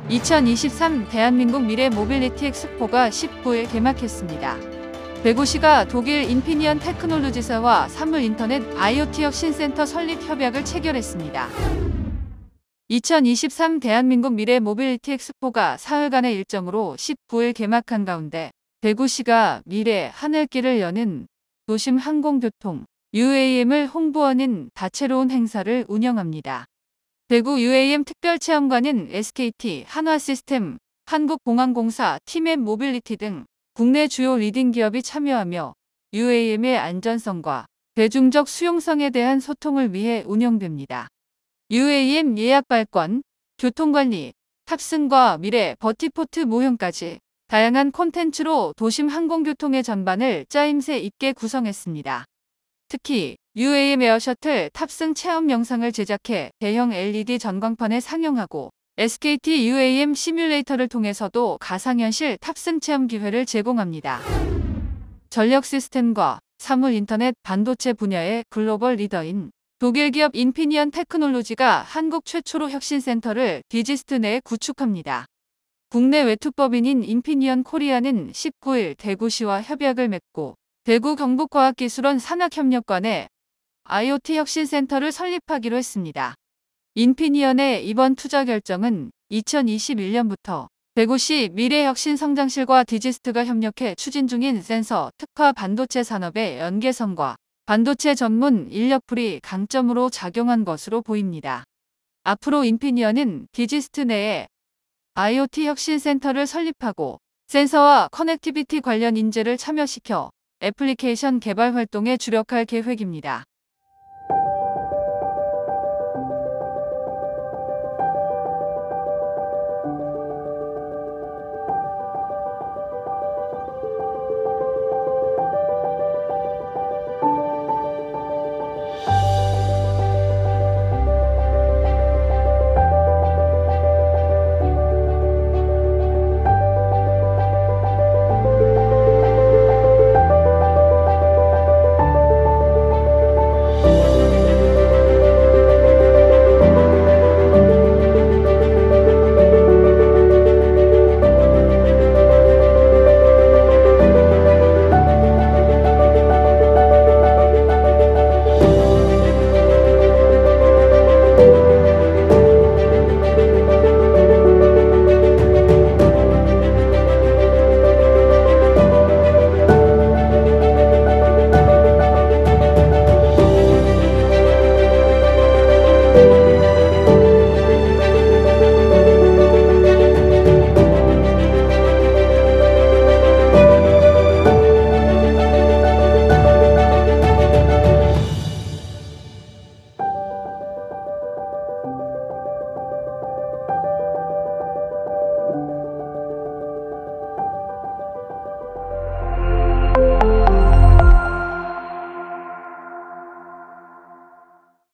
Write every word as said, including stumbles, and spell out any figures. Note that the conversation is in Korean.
이천이십삼 대한민국 미래 모빌리티 엑스포가 십구일 개막했습니다. 대구시가 독일 인피니언 테크놀로지사와 사물인터넷 아이오티 혁신센터 설립 협약을 체결했습니다. 이천이십삼 대한민국 미래 모빌리티 엑스포가 사흘간의 일정으로 십구일 개막한 가운데 대구시가 미래 하늘길을 여는 도심 항공교통 유에이엠을 홍보하는 다채로운 행사를 운영합니다. 대구 유에이엠 특별체험관은 에스케이티, 한화시스템, 한국공항공사, 티맵 모빌리티 등 국내 주요 리딩 기업이 참여하며 유에이엠의 안전성과 대중적 수용성에 대한 소통을 위해 운영됩니다. 유에이엠 예약발권, 교통관리, 탑승과 미래 버티포트 모형까지 다양한 콘텐츠로 도심 항공교통의 전반을 짜임새 있게 구성했습니다. 특히 유에이엠 에어셔틀 탑승 체험 영상을 제작해 대형 엘이디 전광판에 상영하고 에스케이티 유에이엠 시뮬레이터를 통해서도 가상현실 탑승 체험 기회를 제공합니다. 전력 시스템과 사물 인터넷 반도체 분야의 글로벌 리더인 독일 기업 인피니언 테크놀로지가 한국 최초로 혁신센터를 디지스트 내에 구축합니다. 국내 외투법인인 인피니언 코리아는 십구일 대구시와 협약을 맺고 대구 경북과학기술원 산학협력관에 아이오티 혁신센터를 설립하기로 했습니다. 인피니언의 이번 투자 결정은 이천이십일년부터 대구시 미래혁신성장실과 디지스트가 협력해 추진 중인 센서 특화 반도체 산업의 연계성과 반도체 전문 인력풀이 강점으로 작용한 것으로 보입니다. 앞으로 인피니언은 디지스트 내에 아이오티 혁신센터를 설립하고 센서와 커넥티비티 관련 인재를 참여시켜 애플리케이션 개발 활동에 주력할 계획입니다.